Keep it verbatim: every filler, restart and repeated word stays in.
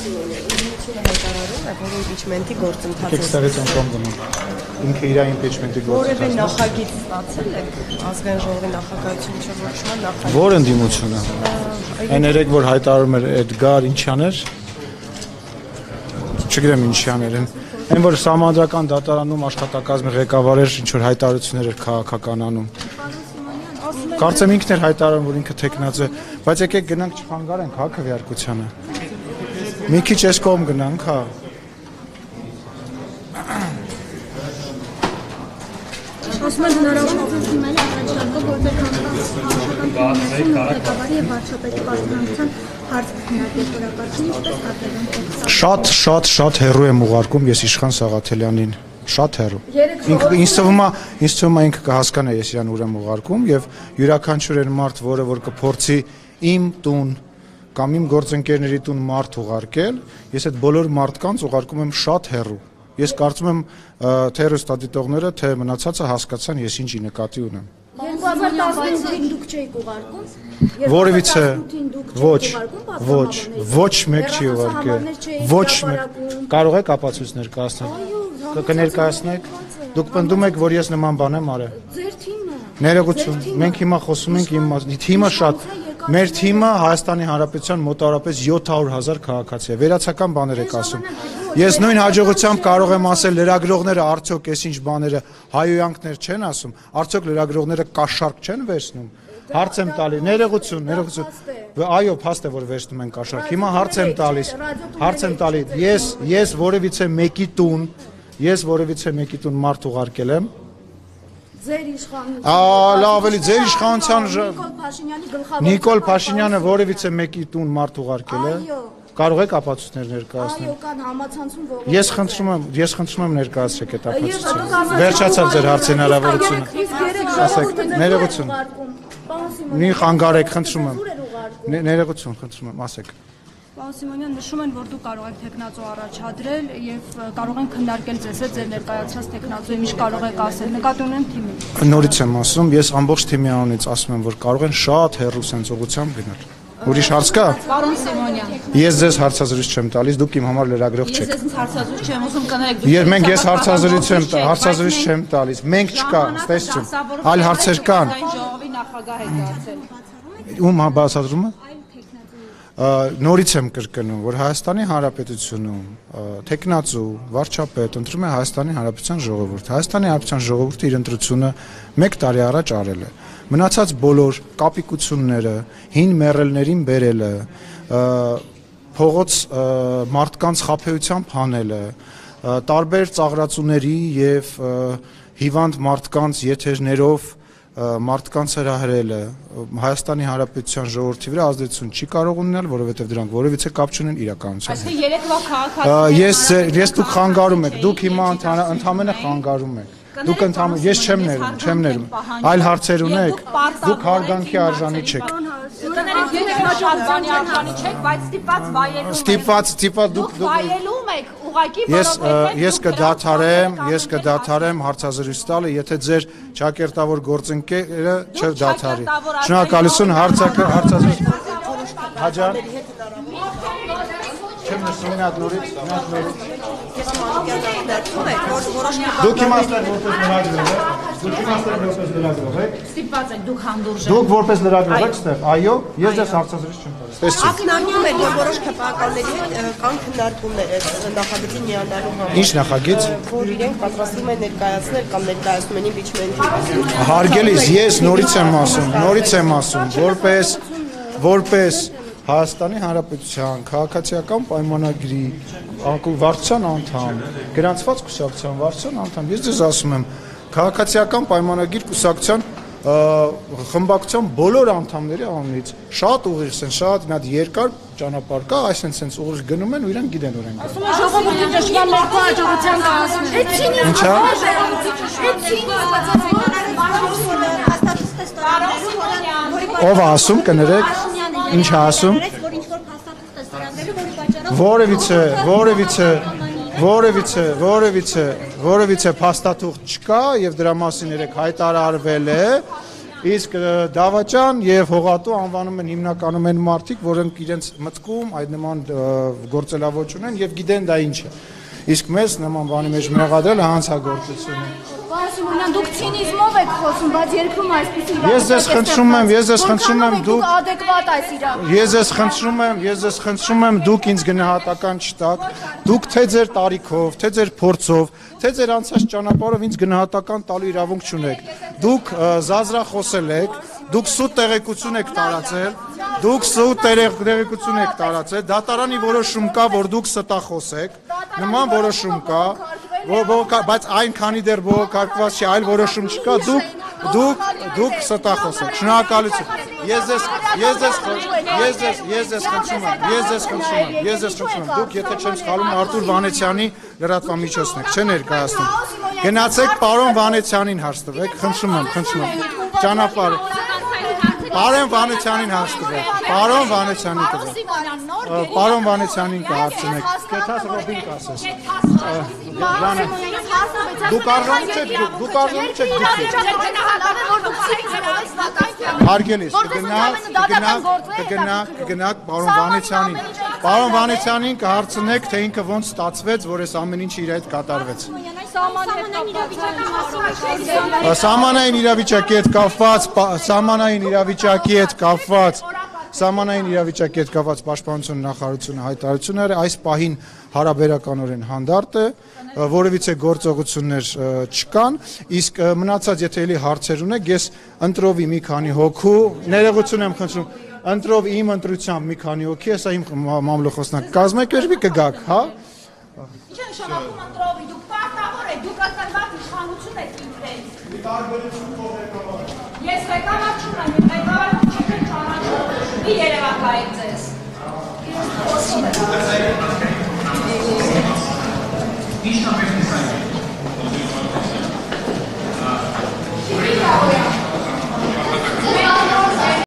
Impeachment-ի գործընթացը։ Էքստերից անկամ գնում։ Ինքը իր impeachment-ի Որևէ գործընթացը։ նախագիծ ստացել եք ազգային ժողովի նախագահություն չորոշման նախագիծ։ Որ ընդդիմությունը։ Այն երեք որ հայտարարում էր Էդգար ինչան էր։ Չգիտեմ ինչան էր։ Այն որ համանդրական դատարանում աշխատակազմի ղեկավար էր, ինչ որ հայտարարություններ էր քաղաքական անում։ Կարծեմ ինքն էր հայտարարում, որ ինքը տեխնաց է, բայց եկեք գնանք չխանգարենք հա քվեարկությանը։ Մի քիչ էս կողմ գնանք, հա։ Ասում են հնարավորություն դիմել առաջարկը, որտեղ հանրապետության ղեկավարի եւ վարչապետի պաշտպանության հարց քննարկել օրակարգին, ինչպես կատարվում։ Շատ, շատ, շատ հեռու եմ ուղարկում ես Իշխան Սաղաթելյանին, շատ հեռու։ Ինքը ինձ թվում է, ինձ թվում է ինքը կհասկանա ես իրան ուր եմ ուղարկում եւ յուրաքանչյուր այն մարդ, որը որ կփորձի իմ տուն կամ իմ գործընկերների տուն մարդ ուղարկել, ես այդ բոլոր մարդկանց ուղարկում եմ շատ հեռու։ Ես կարծում եմ թե հեռուստադիտողները, թե մնացածը հասկացան ես ինչի նկատի ունեմ։ երկու հազար տասնութին դուք չէիք ուղարկում։ Որևիցե ոչ, ոչ, ոչ մեկ չի ուղարկել։ Ոչ մեկ։ Կարող եք ապացույցներ կայացնել։ Կներկայացնեք։ Դուք պնդում եք, որ ես նման բան եմ արել։ Ձեր թիմը։ Ներողություն, մենք հիմա խոսում ենք իմ թիմը շատ Մեր թիմը Հայաստանի Հանրապետության մոտավորապես յոթ հարյուր հազար քաղաքացի է։ Վերացական բաներ եք ասում։ Ես նույն հաջողությամբ կարող եմ ասել լրագրողները արդյոք այսինչ բաները հայոյանքներ չեն ասում, արդյոք լրագրողները կաշառք չեն վերցնում։ Հարց եմ տալի, ներողություն, ներողություն։ Այո, փաստ է որ վերցնում են կաշառք։ Հիմա հարց եմ տալիս, հարց եմ տալի։ Ես ես որևիցե մեկի տուն, ես որևիցե մեկի տուն մարդ ուղարկել եմ։ Ձեր իշխանության։ Ա, լավ էլի, ձեր իշխանության Նիկոլ Փաշինյանի գլխավոր։ Նիկոլ Փաշինյանը որևիցե մեկի տուն մարդ ուղարկել է։ Այո։ Կարող եք ապացույցներ ներկայացնել։ Այո, կան համացանցում ողջ։ Ես խնդրում եմ, ես խնդրում եմ ներկայացրեք այդ ապացույցը։ Վերջացավ ձեր հարցի հնարավորությունը։ Ասեք, ներողություն։ Մի խանգարեք, խնդրում եմ։ Ներողություն, խնդրում եմ, ասեք։ Պարոն Սիմոնյան, նշում են, որ դուք կարող եք տեխնացու առաջադրել եւ կարող են քննարկել ձեզ հետ ձեր ներկայացած տեխնացուի ինչ կարող եք ասել։ Նկատի ունեմ թիմին։ Նորից եմ ասում, ես ամբողջ թիմի անունից ասում եմ, որ կարող են շատ հեռու sense ուղղությամբ գնալ։ Ուրիշ հարց կա։ Պարոն Սիմոնյան։ Ես ձեզ հարցազրույց չեմ տալիս, դուք իմ համար լրագրող չեք։ Ես ձեզ հարցազրույց չեմ ուզում կներեք դուք։ Ես մենք ես հարցազրույց չեմ, հարցազրույց չեմ տալիս։ Մենք չկա, տեսնում։ Այլ հարցեր կան։ Ժողովի նախագահ եք դարձել։ Ում բացատրումը։ Նորից եմ կրկնում, որ Հայաստանի Հանրապետությունում տեխնացու վարչապետ ընտրում է Հայաստանի Հանրապետության ժողովուրդը։ Հայաստանի Հանրապետության ժողովուրդը իր ընտրությունը մեկ տարի առաջ արել է։ Մնացած բոլոր կապիկությունները, հին մեռելներին բերելը, փողոց մարդկանց խաբեությամբ հանելը, տարբեր ծաղրացուների եւ հիվանդ մարդկանց եթերներով մարդկանց հրահրելը Հայաստանի Հանրապետության ժողովրդի վրա ազդեցություն չի կարող ունենալ, որովհետև դրանք որևիցե կապ չունեն իրականության հետ։ Այսինքն երեկվա քաղաքացիները Ես ես դուք խանգարում եք, դուք հիմա ընդհանրապես խանգարում եք։ Դուք ընդհանրապես ես չեմ ներում, չեմ ներում։ Այլ հարցեր ունեք, դուք հարգանքի արժանի չեք։ Կներեք երեկվա շատ բանի արժանի չեք, բայց ստիպված վայելում եք։ Ստիպված, ստիպված դուք վայելում եք, ուղղակի Ես ես կդադարեմ, ես կդադարեմ հարցազրույց տալը, եթե ձեր ճակերտավոր գործընկերը չդադարի։ Շնորհակալություն հարցակը հարցազրույց։ Հաջան։ Չեմ նշում ինատ նորից, ինատ նորից։ Դուք իմաստներ որպես լրագրող եք, դուք իմաստներ որպես լրագրող եք։ Ստիպված եք դուք հանդուրժեք։ Դուք որպես լրագրող եք ստեղ, այո, ես ձեզ հարցազրույց չեմ տալիս։ Տեսեք։ Ակնարկում եք, որ որոշ քպականների հետ կան քննարկումներ այս նախագծի միանալու համար։ Ինչ նախագիծ։ Որ իրենք պատրաստվում են ներկայացնել կամ ներկայացնում են impeachment-ի։ Հարգելիս, ես նորից եմ ասում, նորից եմ ասում, որպես որպես Հայաստանի Հանրապետության քաղաքացիական պայմանագրի վարչության անդամ, գրանցված կուսակցության վարչության անդամ, ես ձեզ ասում եմ, քաղաքացիական պայմանագիր կուսակցության խմբակցության բոլոր անդամների անունից շատ ուղիղ են, շատ մի հատ երկար ճանապարհ կա, այսինքն sense ուղիղ գնում են ու իրանք գիտեն որ են գնում։ Ասում են ժողովրդի դժվար ներքո հաջողության կհասնեն։ Ինչա՞։ Ով ասում կներեք, ինչ ասում։ Որևիցե, որևիցե, որևիցե, որևիցե, որևիցե փաստաթուղթ չկա եւ դրա մասին երեք հայտարարվել է Իսկ դավաճան եւ հողատու անվանում են հիմնականում են մարդիկ, որոնք իրենց մտքում այդ նման գործելավոճ ունեն եւ գիտեն դա ինչ է։ Իսկ մեզ նման բանի մեջ մեղադրել հանցագործություն է։ Պարոն Սիմոնյան, դուք ցինիզմով եք խոսում, բայց երբում այսպիսի Ես ձեզ խնդրում եմ, ես ձեզ խնդրում եմ դուք adekvat այս իրավիճակը։ Ես ձեզ խնդրում եմ, ես ձեզ խնդրում եմ դուք ինձ գնահատական չտաք, դուք թե ձեր տարիքով, թե ձեր փորձով, թե ձեր անցած ճանապարհով ինձ գնահատական տալու իրավունք չունեք։ Դուք զազրախոսել եք, դուք սուտ տեղեկություն եք տարածել, դուք սուտ տեղեկություն եք տարածել, դատարանի որոշում կա, որ դուք ստախոս եք, նման որոշում կա, բայց այնքանի դեռ բողոքարկված չի, այլ որոշում չկա, դուք դուք դուք ստախոս եք։ Շնորհակալություն։ Ես ձեզ ես ձեզ ես ձեզ ես ձեզ խնդրում եմ, ես ձեզ խնդրում եմ, ես ձեզ խնդրում եմ, դուք եթե չեմ սխալվում Արտուր Վանեցյանի լրատվամիջոցն եք, չեն ներկայացնում։ Գնացեք պարոն Վանեցյանին հարց տվեք, խնդրում եմ, խնդրում եմ։ Ճանապարհ Պարոն Վանեցյանին հարց տվեք, պարոն Վանեցյանին տվեք։ Պարոն Վանեցյանին կհարցնեք, կեթաս ռոբին կասես։ Դուք արժանի չեք, դուք արժանի չեք դուք։ Հարգելիս, կգնաք, կգնաք, կգնաք, կգնաք պարոն Վանեցյանին։ Պարոն Վանեցյանին կհարցնեք, թե ինքը ոնց ստացվեց, որ այս ամեն ինչը իր հետ կատարվեց։ Սահմանային իրավիճակի հետ կապված, սահմանային իրավիճակի հետ կապված, սահմանային իրավիճակի հետ կապված պաշտպանության նախարարությունը հայտարարություն էր, այս պահին հարաբերականորեն հանդարտ է, որևիցե գործողություններ չկան, իսկ մնացած եթե էլի հարցեր ունեք, ես ընտրովի մի քանի հոգու, ներողություն եմ խնդրում, ընտրով իմ ընտրությամբ մի քանի հոգի, հեսա իմ մամլոխոսնակ կազմակերպի կգաք, հա։ Ինչ են շնորհակալ ընտրովի, դուք պարտավոր եք, դուք ակնկալված իշխանություն եք ինքներս։ Մի տարբերություն կողմ ղեկավար։ Ես ղեկավար չունեմ, իմ ղեկավարը չեք ճանաչում։ Մի երևակայեք ձեզ։ Ինչ